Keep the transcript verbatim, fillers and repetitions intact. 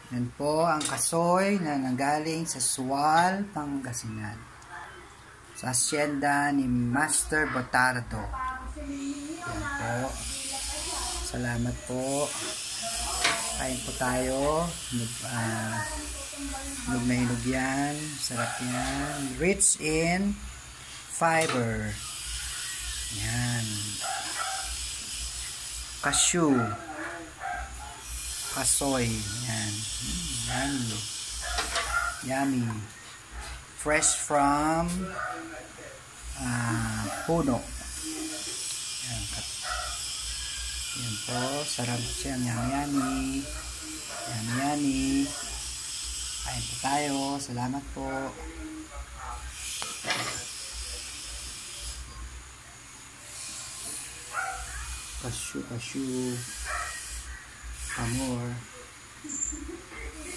Yan po ang kasoy na nanggaling sa Sual, Pangasinan. Sa asyenda ni Master Botardo. Yan po. Salamat po. Kain po tayo. Uh, hinog na hinog yan. Sarap yan. Rich in fiber. Yan. Cashew. Kasoy. Yan. Yummy. Yummy. Fresh from uh, puno. Yan. Yan po. Sarap siya. Yummy yummy. Yummy yummy. Kain po tayo. Salamat po. Cashew, cashew. Amor.